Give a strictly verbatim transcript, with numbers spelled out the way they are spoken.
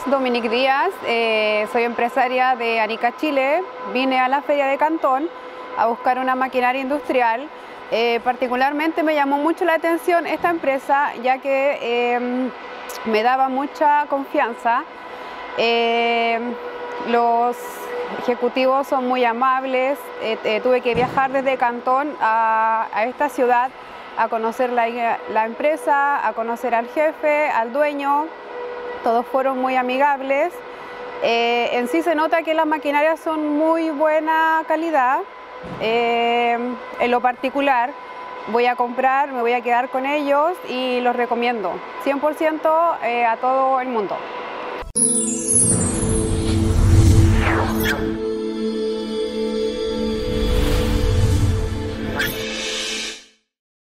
Dominique Díaz, eh, soy empresaria de Arica, Chile. Vine a la Feria de Cantón a buscar una maquinaria industrial. Eh, particularmente me llamó mucho la atención esta empresa, ya que eh, me daba mucha confianza. Eh, los ejecutivos son muy amables. Eh, eh, tuve que viajar desde Cantón a, a esta ciudad a conocer la, la empresa, a conocer al jefe, al dueño. Todos fueron muy amigables. Eh, en sí se nota que las maquinarias son muy buena calidad. Eh, en lo particular voy a comprar, me voy a quedar con ellos y los recomiendo cien por ciento eh, a todo el mundo.